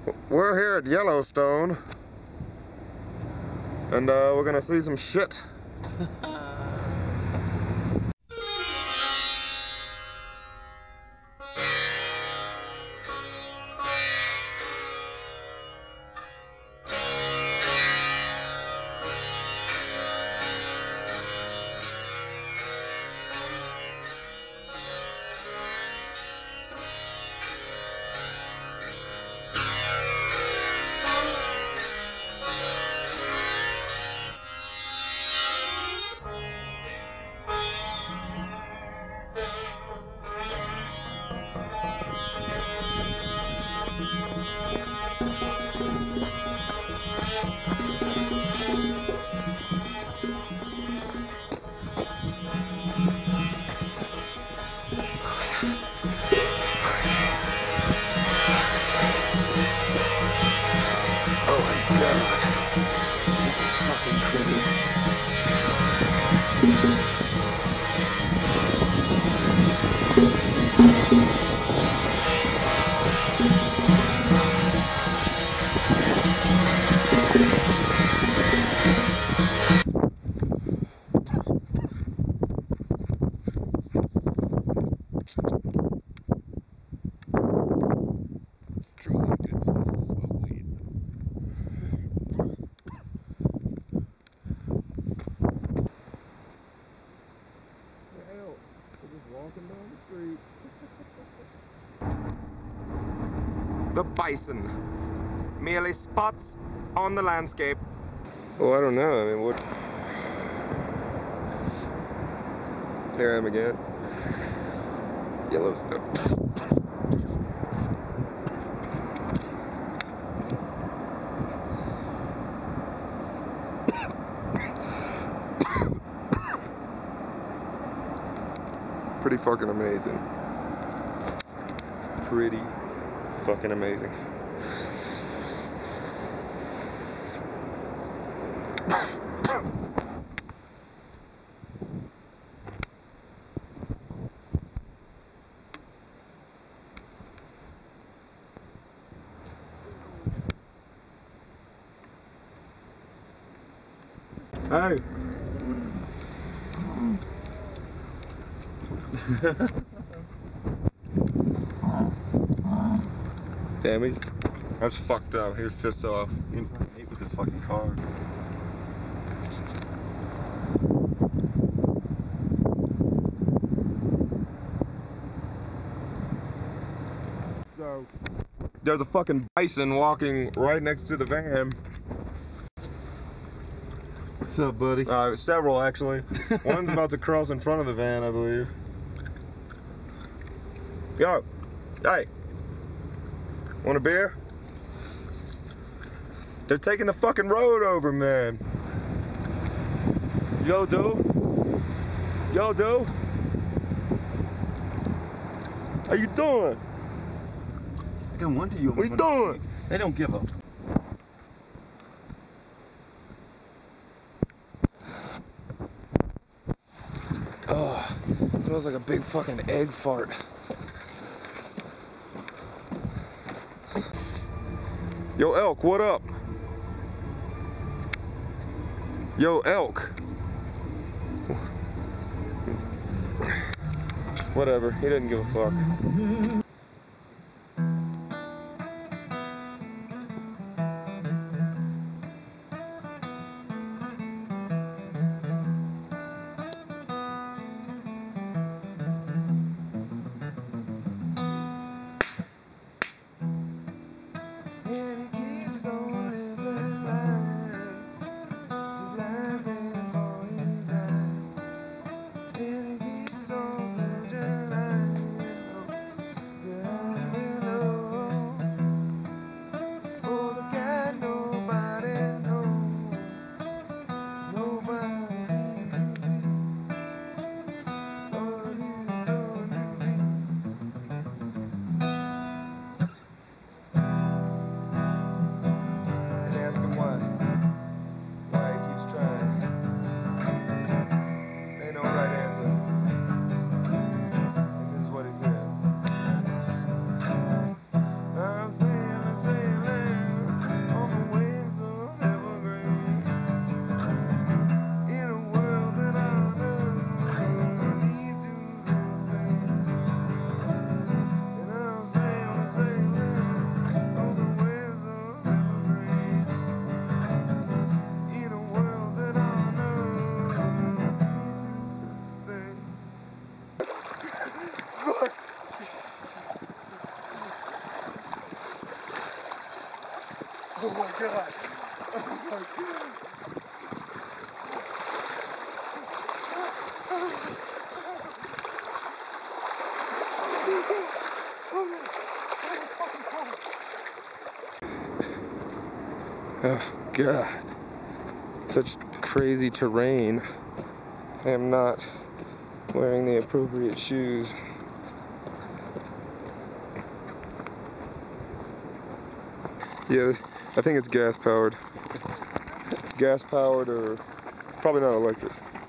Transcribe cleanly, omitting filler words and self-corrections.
We're here at Yellowstone, and we're gonna see some shit. The bison, merely spots on the landscape. Oh, I don't know. I mean, what? Here I am again. Yellowstone. Pretty fucking amazing. Pretty fucking amazing. Hey. Damn it. That's fucked up. He's pissed off. He ate with his fucking car. So, there's a fucking bison walking right next to the van. What's up, buddy? Several actually. One's about to cross in front of the van, I believe. Yo, hey, want a beer? They're taking the fucking road over, man. Yo, dude. Yo, dude. How you doing? I don't wonder you. What you doing? They don't give up. Oh, it smells like a big fucking egg fart. Yo, elk, what up? Yo, elk. Whatever, he didn't give a fuck. Oh my god. Oh my god. Oh God, such crazy terrain. I am not wearing the appropriate shoes. Yeah, I think it's gas powered. It's gas powered or probably not electric.